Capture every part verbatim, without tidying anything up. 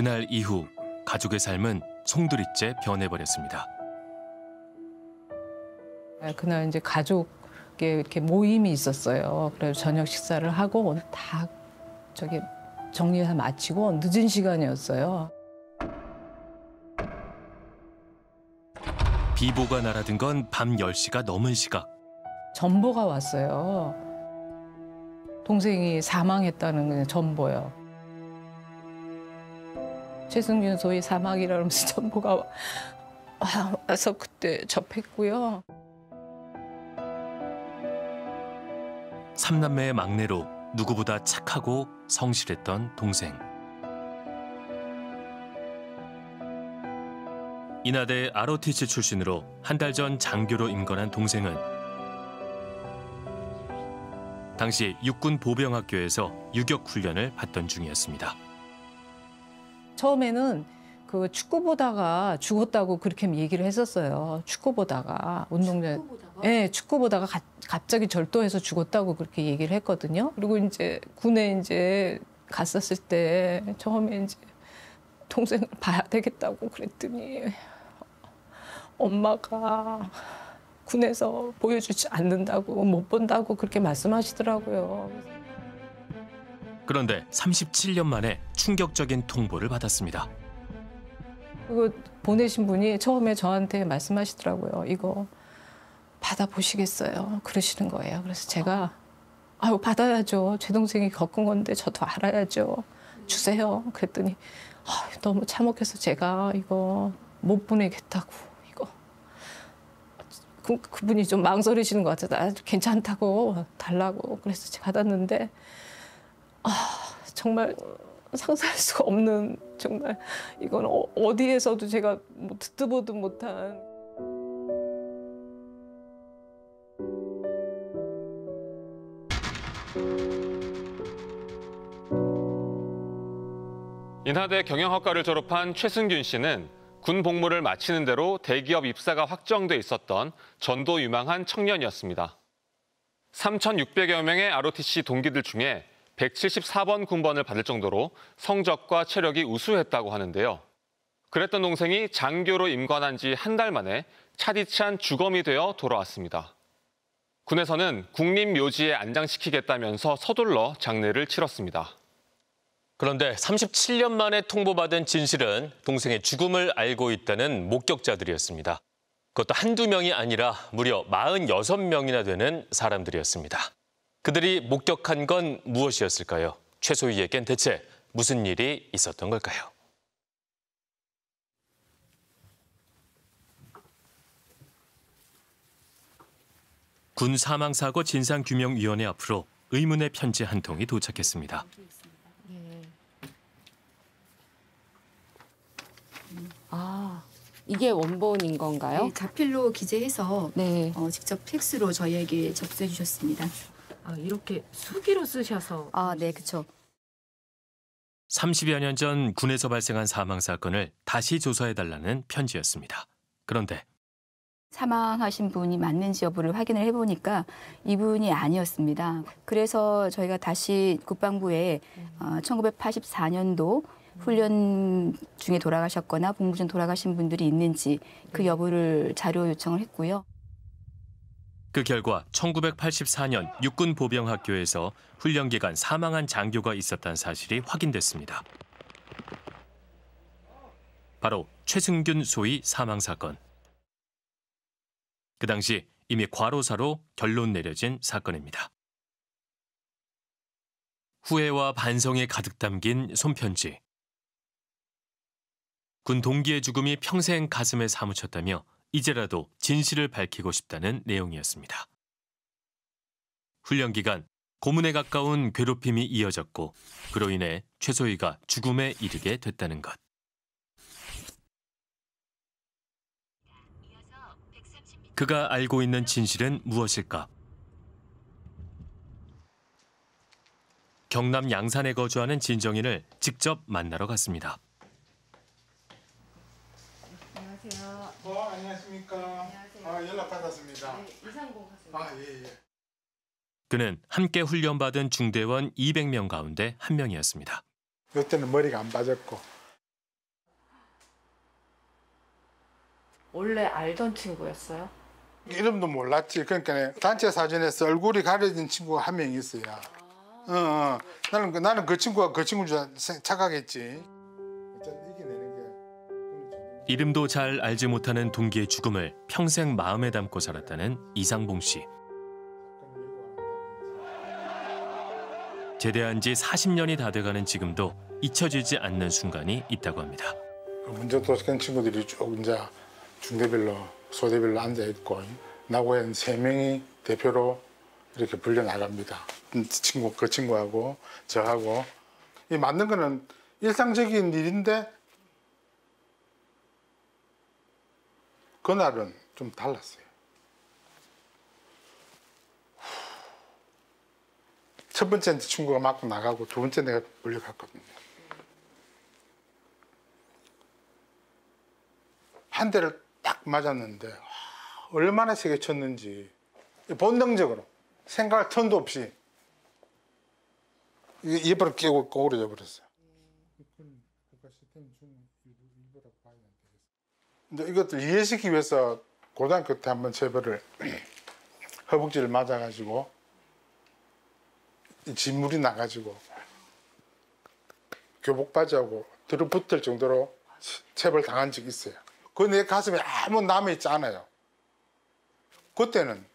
그날 이후 가족의 삶은 송두리째 변해버렸습니다. 그날 이제 가족의 이렇게 모임이 있었어요. 그래서 저녁 식사를 하고 다 저기 정리 다 마치고 늦은 시간이었어요. 비보가 날아든 건 밤 열 시가 넘은 시각. 전보가 왔어요. 동생이 사망했다는 전보요. 최승균 소위 사망이라면서 전보가 와서 그때 접했고요. 삼남매의 막내로 누구보다 착하고 성실했던 동생. 인하대 알오티씨 출신으로 한 달 전 장교로 임관한 동생은 당시 육군 보병학교에서 유격 훈련을 받던 중이었습니다. 처음에는 그 축구 보다가 죽었다고 그렇게 얘기를 했었어요. 축구 보다가 운동장. 축구 보다가? 네, 축구 보다가 가, 갑자기 절도해서 죽었다고 그렇게 얘기를 했거든요. 그리고 이제 군에 이제 갔었을 때 처음에 이제 동생을 봐야 되겠다고 그랬더니 엄마가 군에서 보여주지 않는다고 못 본다고 그렇게 말씀하시더라고요. 그런데 삼십칠 년 만에 충격적인 통보를 받았습니다. 그거 보내신 분이 처음에 저한테 말씀하시더라고요. 이거 받아보시겠어요? 그러시는 거예요. 그래서 제가 아유 받아야죠. 제 동생이 겪은 건데 저도 알아야죠. 주세요. 그랬더니 아, 너무 참혹해서 제가 이거 못 보내겠다고 이거. 그, 그분이 좀 망설이시는 것 같아서 아, 괜찮다고 달라고 그래서 제가 받았는데 아 정말 상상할 수가 없는 정말 이건 어, 어디에서도 제가 뭐 듣도 보도 못한. 인하대 경영학과를 졸업한 최승균 씨는 군 복무를 마치는 대로 대기업 입사가 확정돼 있었던 전도 유망한 청년이었습니다. 삼천육백여 명의 알오티씨 동기들 중에 백칠십사 번 군번을 받을 정도로 성적과 체력이 우수했다고 하는데요. 그랬던 동생이 장교로 임관한 지 한 달 만에 차디찬 주검이 되어 돌아왔습니다. 군에서는 국립묘지에 안장시키겠다면서 서둘러 장례를 치렀습니다. 그런데 삼십칠 년 만에 통보받은 진실은 동생의 죽음을 알고 있다는 목격자들이었습니다. 그것도 한두 명이 아니라 무려 마흔여섯 명이나 되는 사람들이었습니다. 그들이 목격한 건 무엇이었을까요? 최소희에겐 대체 무슨 일이 있었던 걸까요? 군 사망사고 진상규명위원회 앞으로 의문의 편지 한 통이 도착했습니다. 아, 이게 원본인 건가요? 네, 자필로 기재해서 네. 어, 직접 팩스로 저희에게 접수해 주셨습니다. 아, 이렇게 수기로 쓰셔서. 아, 네, 그렇죠. 삼십여 년 전 군에서 발생한 사망 사건을 다시 조사해달라는 편지였습니다. 그런데 사망하신 분이 맞는지 여부를 확인을 해보니까 이분이 아니었습니다. 그래서 저희가 다시 국방부에 어, 천구백팔십사 년도 훈련 중에 돌아가셨거나 복무 중 돌아가신 분들이 있는지 그 여부를 자료 요청을 했고요. 그 결과 천구백팔십사 년 육군 보병학교에서 훈련 기간 사망한 장교가 있었다는 사실이 확인됐습니다. 바로 최승균 소위 사망 사건. 그 당시 이미 과로사로 결론 내려진 사건입니다. 후회와 반성이 가득 담긴 손편지. 군 동기의 죽음이 평생 가슴에 사무쳤다며 이제라도 진실을 밝히고 싶다는 내용이었습니다. 훈련 기간 고문에 가까운 괴롭힘이 이어졌고 그로 인해 최소희가 죽음에 이르게 됐다는 것. 그가 알고 있는 진실은 무엇일까? 경남 양산에 거주하는 진정인을 직접 만나러 갔습니다. 안녕하세요. 어, 안녕하십니까. 안녕하세요. 아, 연락 받았습니다. 네, 이상공 하세요. 아, 예, 예. 그는 함께 훈련받은 중대원 이백 명 가운데 한 명이었습니다. 이때는 머리가 안 빠졌고 원래 알던 친구였어요? 이름도 몰랐지. 그러니까 단체 사진에서 얼굴이 가려진 친구가 한 명 있어요. 어, 어. 나는 그- 나는 그 친구가 그 친구인 줄 착각했지. 이름도 잘 알지 못하는 동기의 죽음을 평생 마음에 담고 살았다는 이상봉 씨. 제대한 지 사십 년이 다 돼가는 지금도 잊혀지지 않는 순간이 있다고 합니다. 문제 도시권 친구들이 쭉 이제 중대별로 소대별로 앉아 있고 나고 한 세 명이 대표로 이렇게 불려 나갑니다. 친구 그 친구하고 저하고 이 만든 거는 일상적인 일인데 그날은 좀 달랐어요. 첫 번째 친구가 맞고 나가고 두 번째 내가 불려갔거든요. 한 대를 딱 맞았는데 얼마나 세게 쳤는지 본능적으로 생각할 틈도 없이 이빨을 깨고 꼬부러져 버렸어요. 근데 이것들 이해시키기 위해서 고등학교 때 한번 제벌을 허벅지를 맞아가지고 진물이 나가지고 교복 바지하고 들어붙을 정도로 체벌 당한 적이 있어요. 그 내 가슴에 아무 남아있지 않아요. 그때는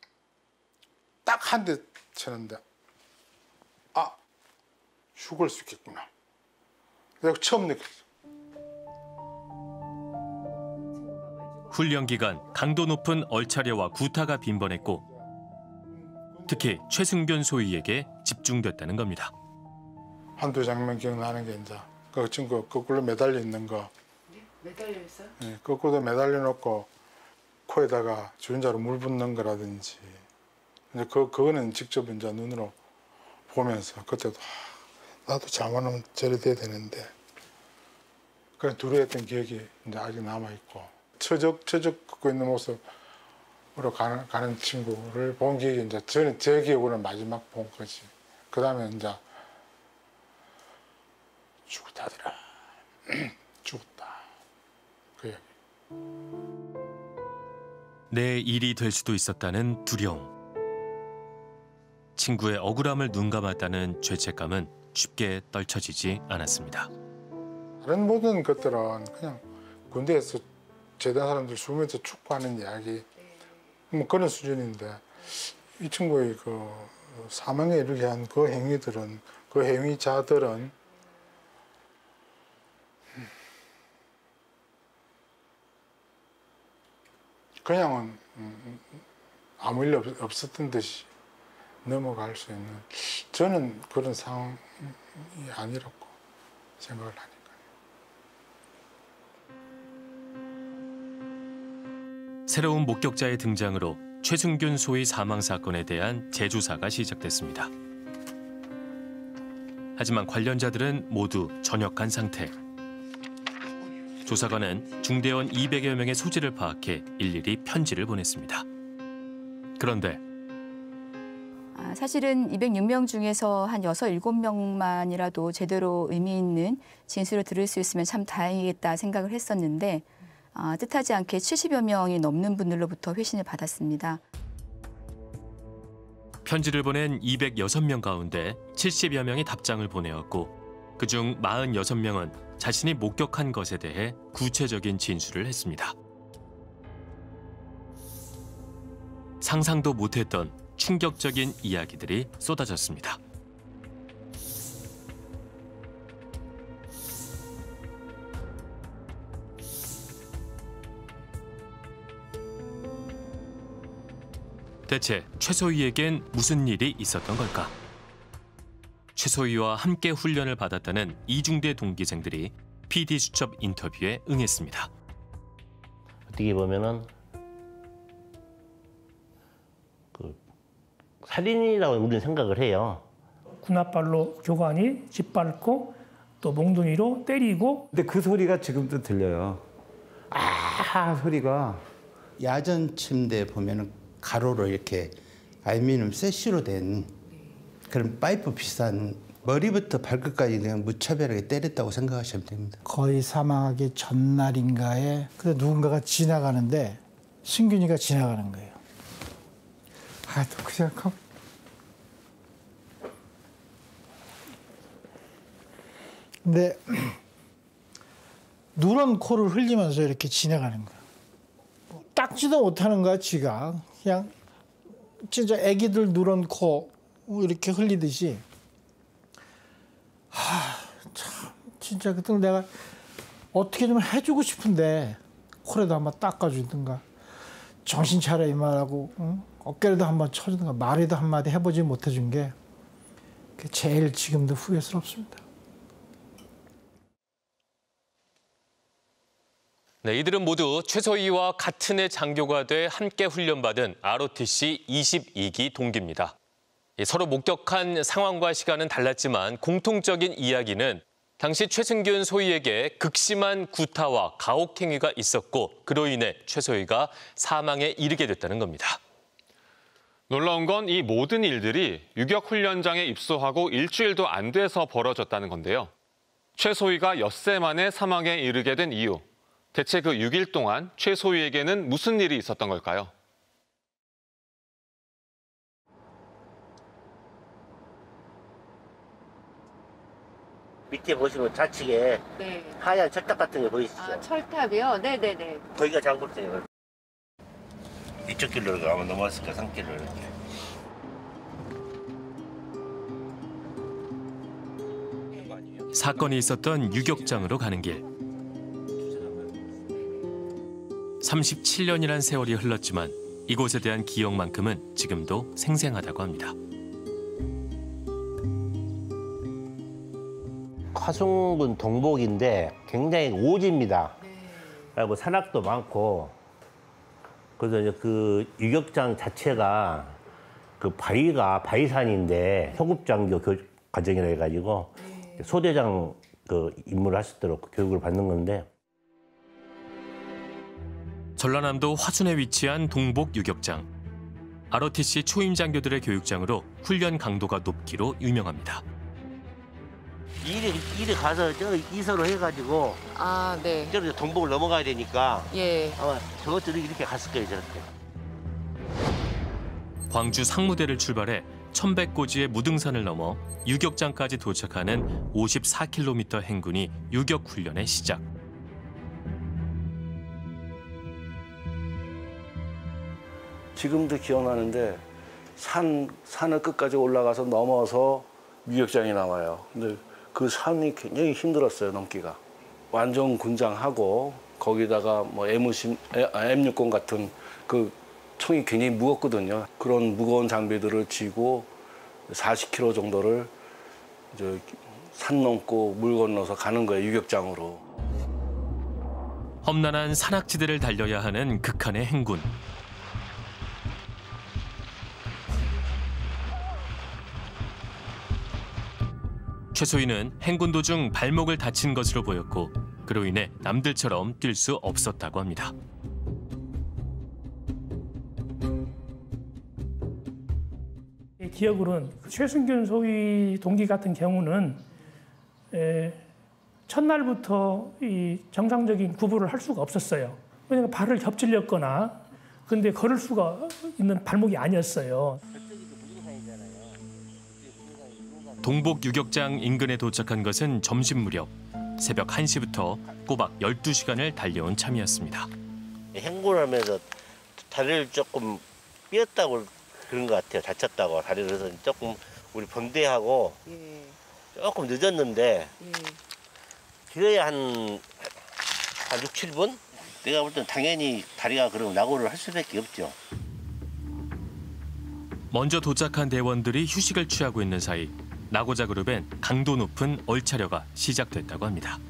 딱 한 대 쳤는데 아 죽을 수 있겠구나. 내가 처음 느꼈어. 훈련 기간 강도 높은 얼차려와 구타가 빈번했고 특히 최승균 소위에게 집중됐다는 겁니다. 한두 장면 기억나는 게 이제 그 친구 거꾸로 매달려 있는 거. 매달려 있어요? 네, 거꾸로 매달려 놓고 코에다가 주전자로 물 붓는 거라든지. 근데 그 그거는 직접 이제 눈으로 보면서 그때도 아, 나도 잘못하면 저래 돼야 되는데. 그냥 두려웠던 기억이 이제 아직 남아 있고 처적 처적 걷고 있는 모습으로 가는 가는 친구를 본 기억이 이제 저는 제 기억으로는 마지막 본 거지. 그 다음에 이제 죽었다더라. 죽었다. 그 얘기. 내 일이 될 수도 있었다는 두려움. 친구의 억울함을 눈감았다는 죄책감은 쉽게 떨쳐지지 않았습니다. 다른 모든 것들은 그냥 군대에서 제대한 사람들 죽으면서 축구하는 이야기 뭐 그런 수준인데 이 친구의 그 사망에 이르게 한 그 행위들은 그 행위자들은 그냥은 아무 일 없었던 듯이 넘어갈 수 있는 저는 그런 상황이 아니라고 생각을 하니까. 새로운 목격자의 등장으로 최승균 소위 사망 사건에 대한 재조사가 시작됐습니다. 하지만 관련자들은 모두 전역한 상태. 조사관은 중대원 이백여 명의 소지를 파악해 일일이 편지를 보냈습니다. 그런데 아, 사실은 이백육 명 중에서 한 여섯, 일곱 명만이라도 제대로 의미 있는 진술을 들을 수 있으면 참 다행이겠다 생각을 했었는데 아, 뜻하지 않게 칠십여 명이 넘는 분들로부터 회신을 받았습니다. 편지를 보낸 이백육 명 가운데 칠십여 명이 답장을 보내었고 그중 사십육 명은 자신이 목격한 것에 대해 구체적인 진술을 했습니다. 상상도 못했던 충격적인 이야기들이 쏟아졌습니다. 대체 최소희에겐 무슨 일이 있었던 걸까? 최소희와 함께 훈련을 받았다는 이중대 동기생들이 피디수첩 인터뷰에 응했습니다. 어떻게 보면은 그 살인이라고 우리는 생각을 해요. 군홧발로 교관이 짓밟고 또 몽둥이로 때리고. 근데 그 소리가 지금도 들려요. 아 소리가. 야전 침대 보면은 가로로 이렇게 알루미늄 세시로 된 그런 파이프 비슷한 머리부터 발끝까지 그냥 무차별하게 때렸다고 생각하시면 됩니다. 거의 사망하기 전날인가에 그 누군가가 지나가는데 승균이가 지나가는 거예요. 아, 또 그 생각하면 근데 누런 코를 흘리면서 이렇게 지나가는 거야. 닦지도 못하는 거야, 지가. 그냥 진짜 애기들 누런 코 이렇게 흘리듯이. 하, 참 진짜 그때 내가 어떻게 좀 해주고 싶은데 코라도 한번 닦아주든가 정신 차려 이말하고 응? 어깨라도 한번 쳐주든가 말이라도 한마디 해보지 못해준 게 제일 지금도 후회스럽습니다. 네, 이들은 모두 최소희와 같은 해 장교가 돼 함께 훈련받은 알오티씨 이십이 기 동기입니다. 서로 목격한 상황과 시간은 달랐지만 공통적인 이야기는 당시 최승균 소희에게 극심한 구타와 가혹행위가 있었고 그로 인해 최소희가 사망에 이르게 됐다는 겁니다. 놀라운 건 이 모든 일들이 유격훈련장에 입소하고 일주일도 안 돼서 벌어졌다는 건데요. 최소희가 엿새 만에 사망에 이르게 된 이유. 대체 그 육 일 동안 최소희에게는 무슨 일이 있었던 걸까요? 밑에 보시면 좌측에 네. 하얀 철탑 같은 게 보이시죠? 아, 철탑이요? 네네네. 거기가 장굴대예요. 이쪽 길로 가면 넘어왔을까, 산길로 이렇게. 사건이 있었던 유격장으로 가는 길. 삼십칠 년이란 세월이 흘렀지만 이곳에 대한 기억만큼은 지금도 생생하다고 합니다. 화순군 동복인데 굉장히 오지입니다. 그리고 산악도 많고 그래서 이제 그 유격장 자체가 그 바위가 바위산인데 소급장교 교 과정이라 해가지고 소대장 그 임무를 할 수 있도록 교육을 받는 건데. 전라남도 화순에 위치한 동복 유격장. 알오티씨 초임 장교들의 교육장으로 훈련 강도가 높기로 유명합니다. 이리, 이리 가서 저 이서로 해가지고 아, 네. 저렇게 동복을 넘어가야 되니까 예. 아마 저것들이 이렇게 갔을 거예요, 저렇게. 광주 상무대를 출발해 천백고지의 무등산을 넘어 유격장까지 도착하는 오십사 킬로미터 행군이 유격훈련의 시작. 지금도 기억나는데 산, 산을 끝까지 올라가서 넘어서 유격장이 나와요. 근데 그 산이 굉장히 힘들었어요, 넘기가. 완전 군장하고 거기다가 뭐 엠 육십 같은 그 총이 굉장히 무겁거든요. 그런 무거운 장비들을 쥐고 사십 킬로미터 정도를 이제 산 넘고 물 건너서 가는 거예요, 유격장으로. 험난한 산악지대를 달려야 하는 극한의 행군. 최소희는 행군 도중 발목을 다친 것으로 보였고 그로 인해 남들처럼 뛸 수 없었다고 합니다. 기억으로는 최승균 소위 동기 같은 경우는 에, 첫날부터 이 정상적인 구부를 할 수가 없었어요. 왜냐하면 발을 겹질렸거나 근데 걸을 수가 있는 발목이 아니었어요. 동복 유격장 인근에 도착한 것은 점심 무렵. 새벽 한 시부터 꼬박 열두 시간을 달려온 참이었습니다. 행군하면서 다리를 조금 삐었다고 그런 것 같아요. 다쳤다고 다리를. 그래서 조금 우리 번대하고 예. 조금 늦었는데 예. 길어야 한, 한 육, 칠 분? 내가 볼 땐 당연히 다리가 그럼 낙오를 할 수밖에 없죠. 먼저 도착한 대원들이 휴식을 취하고 있는 사이 낙오자 그룹엔 강도 높은 얼차려가 시작됐다고 합니다.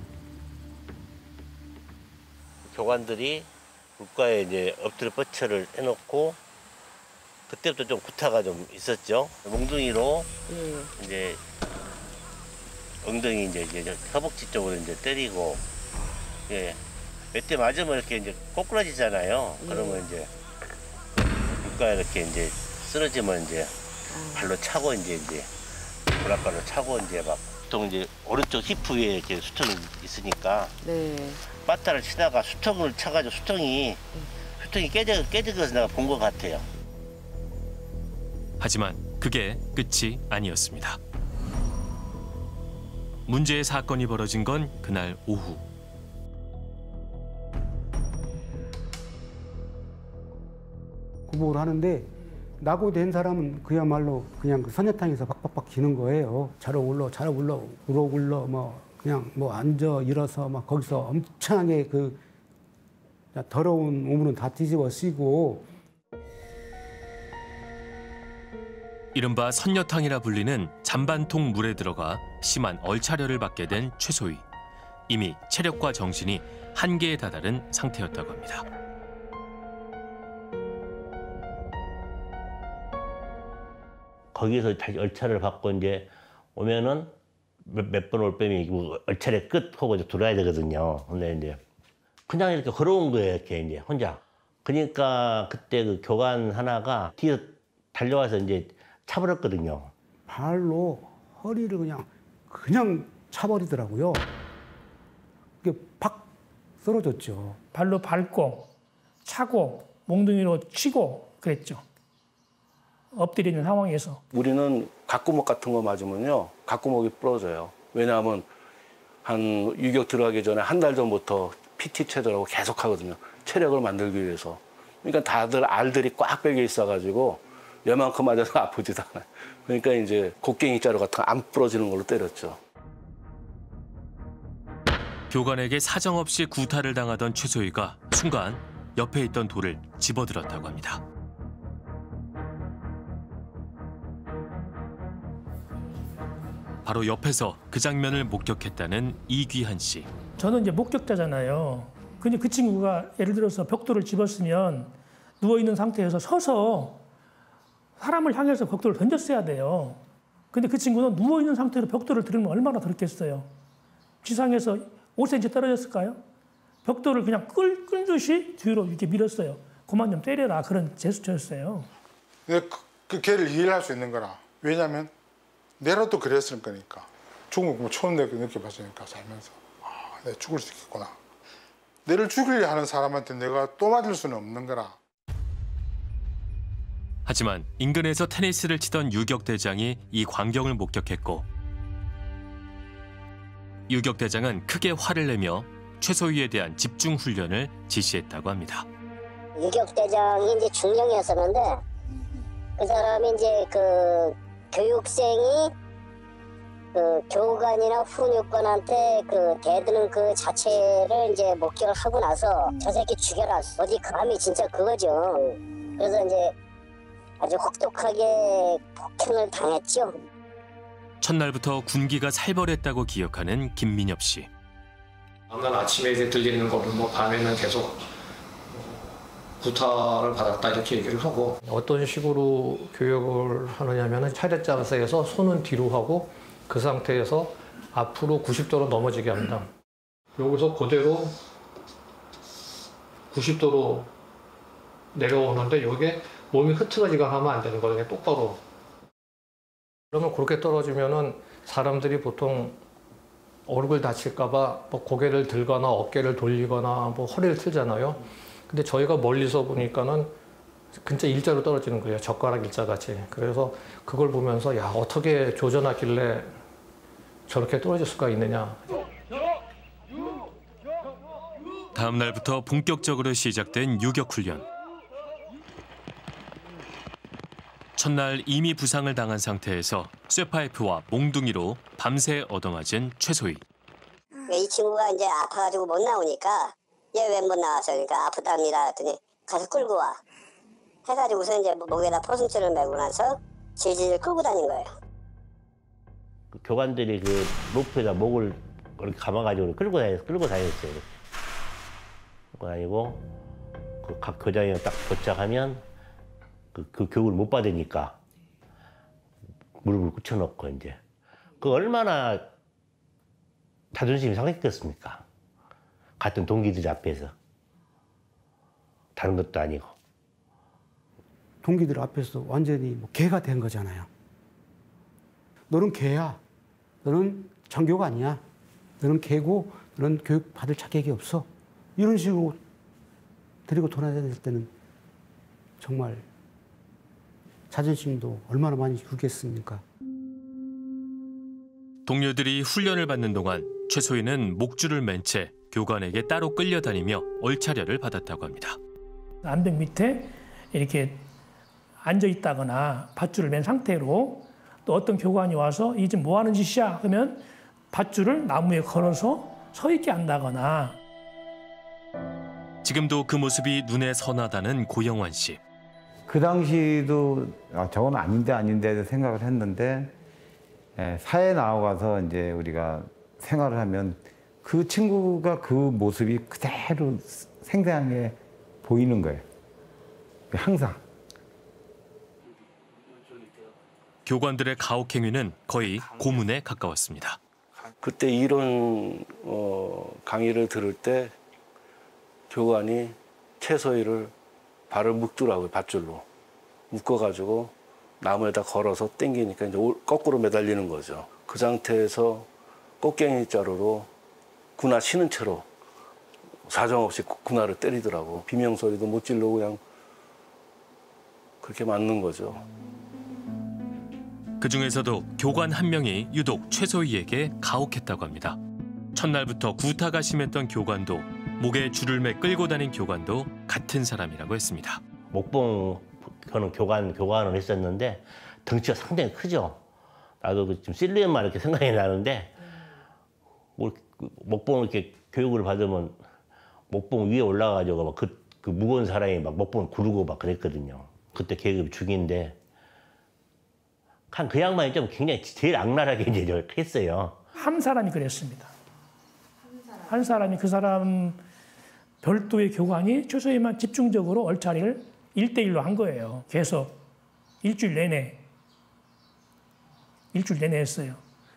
교관들이 물가에 이제 엎드려 뻗쳐를 해놓고 그때부터 좀 구타가 좀 있었죠. 몽둥이로 예. 이제 엉덩이 이제, 이제 허벅지 쪽으로 이제 때리고, 예. 몇 대 맞으면 이렇게 이제 꼬꾸라지잖아요. 예. 그러면 이제 물가에 이렇게 이제 쓰러지면 이제 발로 차고 이제 이제 브라카를 차고 이제 막 보통 이제 오른쪽 히프 위에 이렇게 수통이 있으니까 네. 빠따를 치다가 수통을 차가지고 수통이 수통이 깨져 깨진 것을 내가 본 것 같아요. 하지만 그게 끝이 아니었습니다. 문제의 사건이 벌어진 건 그날 오후. 구복을 하는데 낙오된 사람은 그야말로 그냥 그 선녀탕에서 박박박 기는 거예요. 자러 울러 자러 울러 울어 울러 뭐 그냥 뭐 앉아 일어서 막 거기서 엄청나게 그 더러운 오물은 다 뒤집어 쓰고. 이른바 선녀탕이라 불리는 잔반통 물에 들어가 심한 얼차려를 받게 된 최소희. 이미 체력과 정신이 한계에 다다른 상태였다고 합니다. 거기서 다시 얼차를 받고 이제 오면은 몇 번 올 빼면 얼차례 끝 하고 이제 들어야 되거든요. 근데 이제 그냥 이렇게 걸어온 거예요, 이렇게 이제 혼자. 그러니까 그때 그 교관 하나가 뒤에서 달려와서 이제 차버렸거든요. 발로 허리를 그냥 그냥 차버리더라고요. 그게 팍 쓰러졌죠. 발로 밟고 차고 몽둥이로 치고 그랬죠. 엎드리는 상황에서. 우리는 각구목 같은 거 맞으면요, 각구목이 부러져요. 왜냐하면 한 유격 들어가기 전에 한 달 전부터 피티 체조라고 계속 하거든요. 체력을 만들기 위해서. 그러니까 다들 알들이 꽉 배겨 있어가지고 얘만큼 맞아서 아프지도 않아요. 그러니까 이제 곡괭이 자루 같은 거 안 부러지는 걸로 때렸죠. 교관에게 사정없이 구타를 당하던 최소희가 순간 옆에 있던 돌을 집어들었다고 합니다. 바로 옆에서 그 장면을 목격했다는 이귀한 씨. 저는 이제 목격자잖아요. 근데 그 친구가 예를 들어서 벽돌을 집었으면 누워있는 상태에서 서서 사람을 향해서 벽돌을 던졌어야 돼요. 근데 그 친구는 누워있는 상태로 벽돌을 들으면 얼마나 들었겠어요. 지상에서 오 센티미터 떨어졌을까요? 벽돌을 그냥 끌, 끌듯이 뒤로 이렇게 밀었어요. 그만 좀 때려라, 그런 제스처였어요. 근데 그, 그 걔를 이해를 할 수 있는 거라. 왜냐하면 내라도 그랬을 거니까. 죽음을 뭐 처음 내가 느껴봤으니까 살면서. 아, 내가 죽을 수 있겠구나. 내를 죽이려 하는 사람한테 내가 또 맞을 수는 없는 거라. 하지만 인근에서 테니스를 치던 유격대장이 이 광경을 목격했고 유격대장은 크게 화를 내며 최소희에 대한 집중 훈련을 지시했다고 합니다. 유격대장이 이제 중령이었었는데 그 사람이 이제 그 교육생이 그 교관이나 훈육관한테 그 대드는 그 자체를 이제 목격을 하고 나서 저 새끼 죽여라. 어디 감히 진짜 그거죠. 그래서 이제 아주 혹독하게 폭행을 당했죠. 첫날부터 군기가 살벌했다고 기억하는 김민엽 씨. 난 아침에 이제 들리는 거는 뭐 밤에는 계속 구타를 받았다 이렇게 얘기를 하고 어떤 식으로 교육을 하느냐면 차렷 자세에서 손은 뒤로 하고 그 상태에서 앞으로 구십 도로 넘어지게 합니다. 여기서 그대로 구십 도로 내려오는데 이게 몸이 흐트러지거나 하면 안 되는 거예요. 똑바로. 그러면 그렇게 떨어지면은 사람들이 보통 얼굴 다칠까 봐 뭐 고개를 들거나 어깨를 돌리거나 뭐 허리를 틀잖아요. 근데 저희가 멀리서 보니까는 진짜 일자로 떨어지는 거예요. 젓가락 일자 같이. 그래서 그걸 보면서 야, 어떻게 조전하길래 저렇게 떨어질 수가 있느냐. 다음 날부터 본격적으로 시작된 유격훈련. 첫날 이미 부상을 당한 상태에서 쇠파이프와 몽둥이로 밤새 얻어맞은 최소희. 이 친구가 이제 아파가지고 못 나오니까 얘 왜 못 나와서 그러니까 아프답니다 했더니 가서 끌고 와 해가지고서 이제 목에다 포승줄을 메고 나서 질질 끌고 다닌 거예요. 그 교관들이 그 로프에다 목을 이렇게 감아가지고 끌고 다녔, 끌고 다녔어요. 끌고 다니고 그 각 교장이 딱 도착하면 그, 그 교육을 못 받으니까 무릎을 꿇혀놓고 이제 그 얼마나 자존심이 상했겠습니까? 같은 동기들 앞에서 다른 것도 아니고 동기들 앞에서 완전히 뭐 개가 된 거잖아요. 너는 개야. 너는 정교가 아니야. 너는 개고 너는 교육 받을 자격이 없어. 이런 식으로 데리고 돌아다닐 때는 정말 자존심도 얼마나 많이 유겠습니까? 동료들이 훈련을 받는 동안 최소희는 목줄을 맨 채 교관에게 따로 끌려다니며 얼차려를 받았다고 합니다. 암벽 밑에 이렇게 앉아 있다거나 밧줄을 맨 상태로 또 어떤 교관이 와서 이게 지금 뭐 하는 짓이야? 그러면 밧줄을 나무에 걸어서 서 있게 한다거나. 지금도 그 모습이 눈에 선하다는 고영환 씨. 그 당시도 아, 저건 아닌데 아닌데 생각을 했는데 예, 사회에 나와서 이제 우리가 생활을 하면 그 친구가 그 모습이 그대로 생생하게 보이는 거예요. 항상. 교관들의 가혹 행위는 거의 고문에 가까웠습니다. 그때 이런 어, 강의를 들을 때 교관이 최소희를 발을 묶더라고요. 밧줄로. 묶어가지고 나무에다 걸어서 당기니까 이제 거꾸로 매달리는 거죠. 그 상태에서 꽃갱이 자루로 군화 치는 채로 사정없이 군화를 때리더라고. 비명소리도 못 지르고 그냥 그렇게 맞는 거죠. 그중에서도 교관 한 명이 유독 최소희에게 가혹했다고 합니다. 첫날부터 구타가 심했던 교관도 목에 줄을 매 끌고 다닌 교관도 같은 사람이라고 했습니다. 목봉 저는 교관 교관을 했었는데 덩치가 상당히 크죠. 나도 지금 실루엣만 이렇게 생각이 나는데 뭐 목봉을 이렇게 교육을 받으면 목봉 위에 올라가가지고 막 그 그 무거운 사람이 막 목봉을 구르고 막 그랬거든요. 그때 계급 중인데 한 그 양반이 좀 굉장히 제일 악랄하게 이제 했어요. 한 사람이 그랬습니다. 한 사람이 그 사람 별도의 교관이 최소희만 집중적으로 얼차리를 일 대일로 한 거예요. 계속 일주일 내내. 일주일 내내 했어요.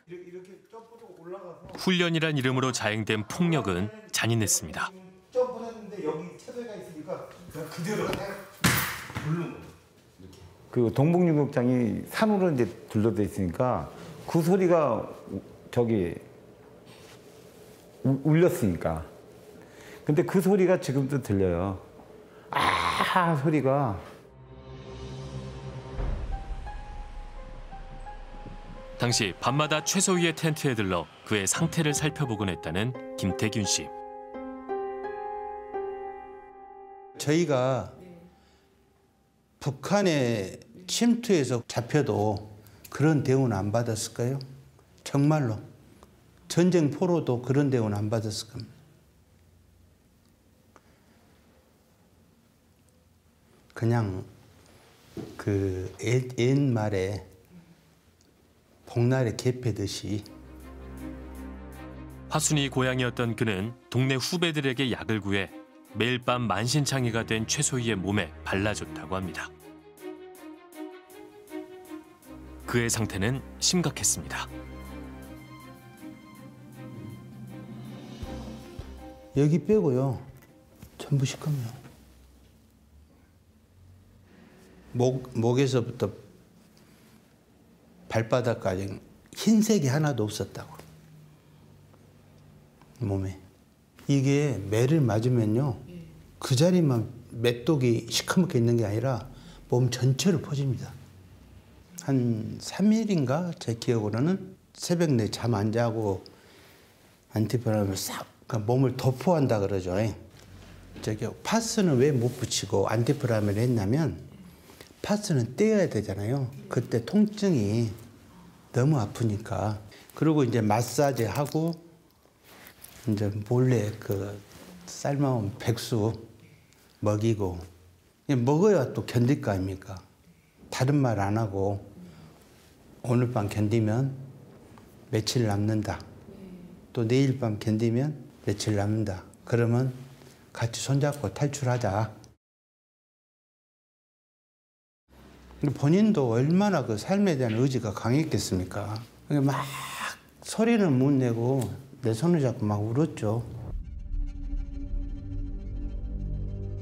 훈련이란 이름으로 자행된 폭력은 잔인했습니다. 점프를 했는데 여기 채소가 있으니까 그대로 부르는 거예요. 그 동북유격장이 산으로 이제 둘러져 있으니까 그 소리가 저기 우, 울렸으니까. 근데 그 소리가 지금도 들려요. 아 소리가. 당시 밤마다 최소희의 텐트에 들러 그의 상태를 살펴보곤 했다는 김태균 씨. 저희가 북한에 침투해서 잡혀도 그런 대우는 안 받았을까요? 정말로. 전쟁 포로도 그런 대우는 안 받았을 겁니다. 그냥 그 옛말에 복날에 개 패듯이. 화순이 고향이었던 그는 동네 후배들에게 약을 구해 매일 밤 만신창이가 된 최소희의 몸에 발라줬다고 합니다. 그의 상태는 심각했습니다. 여기 빼고요. 전부 시커매요. 목, 목에서부터 발바닥까지 흰색이 하나도 없었다고. 몸에. 이게 매를 맞으면요. 그 자리만 메뚜기 시커멓게 있는 게 아니라 몸 전체를 퍼집니다. 한 삼 일인가 제 기억으로는 새벽 내 잠 안 자고 안티바람을 싹 몸을 도포한다 그러죠. 저기 파스는 왜 못 붙이고 안티바람을 했냐면 파스는 떼어야 되잖아요. 그때 통증이 너무 아프니까. 그리고 이제 마사지 하고 이제 몰래 그 삶아온 백수 먹이고 먹어야 또 견딜 거 아닙니까? 다른 말 안 하고 오늘 밤 견디면 며칠 남는다. 또 내일 밤 견디면 며칠 남는다. 그러면 같이 손잡고 탈출하자. 본인도 얼마나 그 삶에 대한 의지가 강했겠습니까? 막 소리는 못 내고 내 손을 잡고 막 울었죠.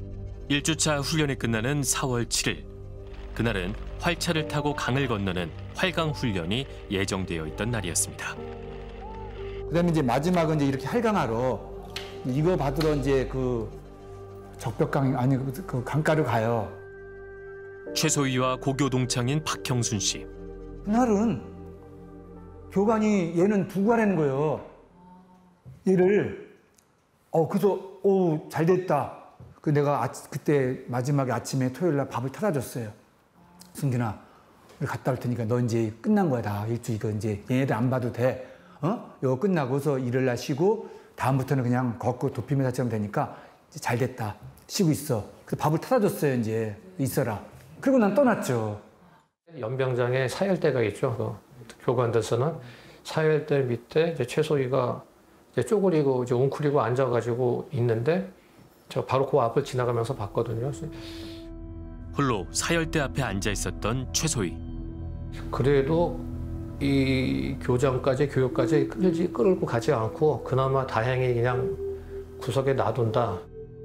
일 주차 훈련이 끝나는 사월 칠일. 그날은 활차를 타고 강을 건너는 활강 훈련이 예정되어 있던 날이었습니다. 그다음에 이제 마지막은 이제 이렇게 활강하러 이거 받으러 이제 그 적벽강 아니 그 강가를 가요. 최소희와 고교 동창인 박형순 씨. 그날은 교관이 얘는 두고 가라는 거예요. 얘를 어 그래서 오 잘 됐다. 그 내가 아, 그때 마지막에 아침에 토요일 날 밥을 타다 줬어요. 승균아, 우리 갔다 올 테니까 너 이제 끝난 거야 다 일주 이거 이제 얘네들 안 봐도 돼. 어? 이거 끝나고서 일요일 날 쉬고 다음부터는 그냥 걷고 도피메사처럼 되니까 이제 잘 됐다. 쉬고 있어. 그래서 밥을 타다 줬어요 이제 있어라. 그리고 난 떠났죠. 연병장에 사열대가 있죠. 그 교관들서는 사열대 밑에 이제 최소희가 이제 쪼그리고 이제 웅크리고 앉아가지고 있는데 저 바로 그 앞을 지나가면서 봤거든요. 홀로 사열대 앞에 앉아 있었던 최소희. 그래도 이 교장까지 교육까지 끌지 끌고 가지 않고 그나마 다행히 그냥 구석에 놔둔다.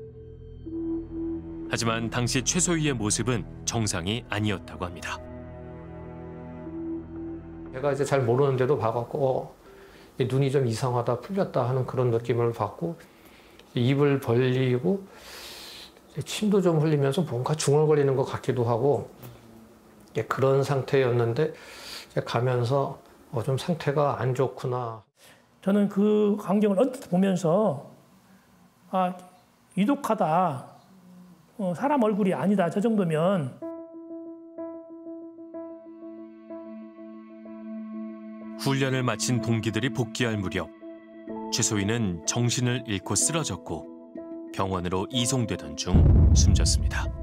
하지만 당시 최소희의 모습은 정상이 아니었다고 합니다. 제가 이제 잘 모르는데도 봐갖고 어, 이 눈이 좀 이상하다 풀렸다 하는 그런 느낌을 받고 입을 벌리고 침도 좀 흘리면서 뭔가 중얼거리는 것 같기도 하고 그런 상태였는데 가면서 어, 좀 상태가 안 좋구나. 저는 그 광경을 언뜻 보면서 아 위독하다. 어, 사람 얼굴이 아니다. 저 정도면. 훈련을 마친 동기들이 복귀할 무렵 최소희는 정신을 잃고 쓰러졌고 병원으로 이송되던 중 숨졌습니다.